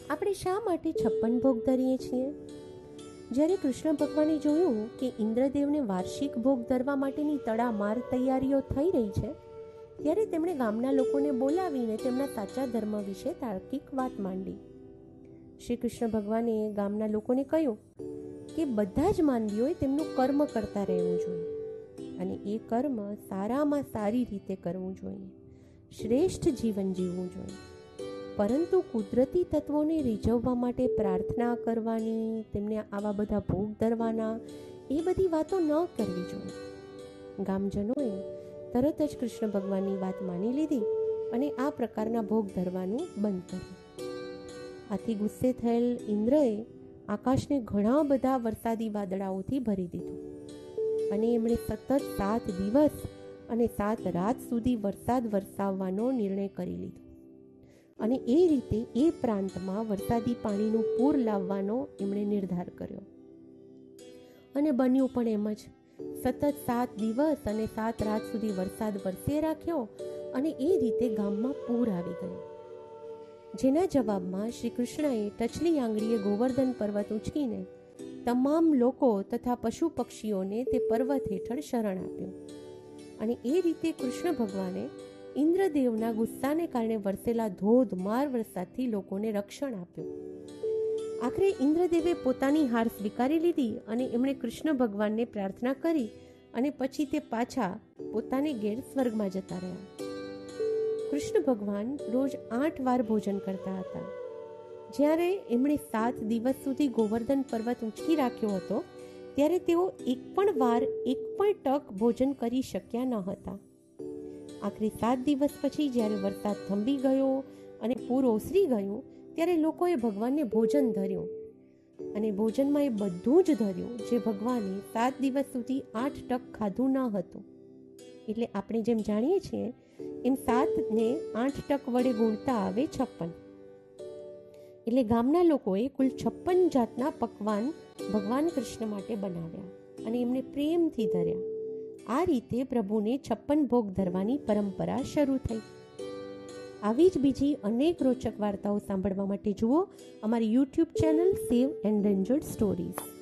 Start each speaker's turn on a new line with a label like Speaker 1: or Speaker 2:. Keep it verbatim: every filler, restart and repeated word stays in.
Speaker 1: આપણે શા માટે છપ્પન ભોગ ધરીએ છીએ? જ્યારે કૃષ્ણ ભગવાને જોયું કે ઇન્દ્રદેવને વાર્ષિક ભોગ ધરવા માટેની તડામાર તૈયારીઓ થઈ રહી છે, ત્યારે તેમણે ગામના લોકોને બોલાવીને તેમના સાચા ધર્મ વિશે તાર્કિક વાત માંડી. શ્રી કૃષ્ણ ભગવાને ગામના લોકોને કહ્યું કે બધા જ માનવીઓએ તેમનું કર્મ કરતા રહેવું જોઈએ અને એ કર્મ સારામાં સારી રીતે કરવું જોઈએ, શ્રેષ્ઠ જીવન જીવવું જોઈએ. પરંતુ કુદરતી તત્વોને રીઝવવા માટે પ્રાર્થના કરવાની, તેમને આવા બધા ભોગ ધરવાના, એ બધી વાતો ન કરવી જોઈએ. ગામજનોએ તરત જ કૃષ્ણ ભગવાનની વાત માની લીધી અને આ પ્રકારના ભોગ ધરવાનું બંધ કર્યું. આથી ગુસ્સે થયેલ ઇન્દ્રએ આકાશને ઘણા બધા વરસાદી વાદળાઓથી ભરી દીધું અને એમણે સતત સાત દિવસ અને સાત રાત સુધી વરસાદ વરસાવવાનો નિર્ણય કરી લીધો અને એ રીતે એ પ્રાંતમાં વરસાદી પાણીનું પૂર લાવવાનો એમણે નિર્ધાર કર્યો. અને બન્યું પણ એમ જ. સતત સાત દિવસ અને સાત રાત સુધી વરસાદ વરસે રાખ્યો અને એ રીતે ગામમાં પૂર આવી ગયું. જેના જવાબમાં શ્રી કૃષ્ણએ ટચલી આંગળીએ ગોવર્ધન પર્વત ઉંચકીને તમામ લોકો તથા પશુ પક્ષીઓને તે પર્વત હેઠળ શરણ આપ્યું અને એ રીતે કૃષ્ણ ભગવાને ઇન્દ્રદેવના ગુસ્સાને કારણે વરસેલા ધોધમાર વરસાદથી લોકોને રક્ષણ આપ્યું. આખરે ઇન્દ્રદેવે પોતાની હાર સ્વીકારી લીધી અને એમણે કૃષ્ણ ભગવાનને પ્રાર્થના કરી અને પછી તે પાછા પોતાને ઘેર સ્વર્ગમાં જતા રહ્યા. કૃષ્ણ ભગવાન રોજ આઠ વાર ભોજન કરતા હતા. જ્યારે એમણે સાત દિવસ સુધી ગોવર્ધન પર્વત ઉંચકી રાખ્યો હતો, ત્યારે તેઓ એક પણ વાર એક પણ ટક ભોજન કરી શક્યા ન હતા. આખરે સાત દિવસ પછી જ્યારે વરસાદ થંભી ગયો અને પૂર ઓસરી ગયું, ત્યારે લોકોએ ભગવાનને ભોજન ધર્યું અને ભોજનમાં એ બધું જ ધર્યું જે ભગવાને સાત દિવસ સુધી આઠ ટક ખાધું ન હતું. એટલે આપણે જેમ જાણીએ છીએ એમ સાતને આઠ ટક વડે ગુણતા આવે છપ્પન. એટલે ગામના લોકોએ કુલ છપ્પન જાતના પકવાન ભગવાન કૃષ્ણ માટે બનાવ્યા અને એમને પ્રેમથી ધર્યા. આ રીતે પ્રભુને છપ્પન ભોગ ધરવાની પરંપરા શરૂ થઈ. આવી જ બીજી અનેક રોચક વાર્તાઓ સાંભળવા માટે જુઓ અમારી YouTube channel save endangered stories.